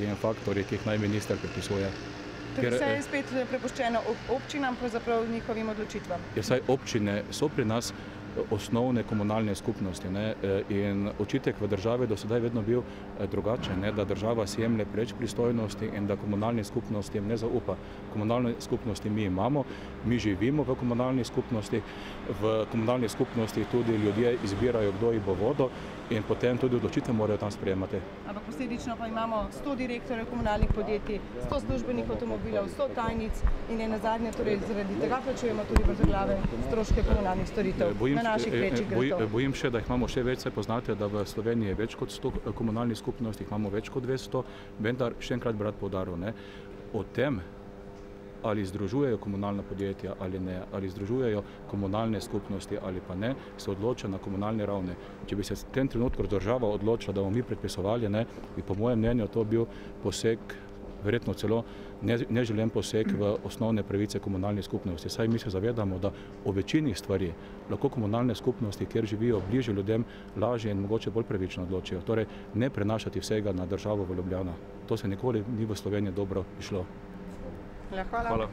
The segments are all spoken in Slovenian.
elementi in faktorji, ki jih naj minister predpisuje. Torej vse je spet prepuščeno občinam, pravzaprav njihovim odločitvam. Saj občine so pri nas osnovne komunalne skupnosti, ne? In očitek v državi do sedaj vedno bil drugačen, ne? Da država si jemlje preč pristojnosti in da komunalni skupnosti ne zaupa. Komunalne skupnosti mi imamo, mi živimo v komunalni skupnosti, v komunalni skupnosti tudi ljudje izbirajo, kdo jih bo vodil in potem tudi odločitve morajo tam sprejemati. Ampak posledično pa imamo 100 direktorjev komunalnih podjetij, 100 službenih avtomobilov, 100 tajnic in nazadnje torej zaradi tega plačujemo tudi vrtoglave stroške komunalnih storitev. Bojim še, da jih imamo še več, se poznate, da v Sloveniji je več kot 100 komunalnih skupnosti, jih imamo več kot 200, vendar še enkrat bi rad poudaril, ne, o tem, ali združujejo komunalna podjetja ali ne, ali združujejo komunalne skupnosti ali pa ne, se odloča na komunalni ravni. Če bi se v tem trenutku država odločila, da bomo mi predpisovali, ne, bi po mojem mnenju to bil poseg, verjetno celo neželen poseg v osnovne pravice komunalnih skupnosti. Saj mi se zavedamo, da o večini stvari lahko komunalne skupnosti, kjer živijo bližje ljudem, lažje in mogoče bolj pravično odločijo. Torej, ne prenašati vsega na državo v Ljubljano. To se nikoli ni v Sloveniji dobro išlo. Hvala.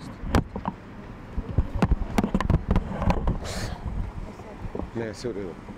Ne, vse v redu.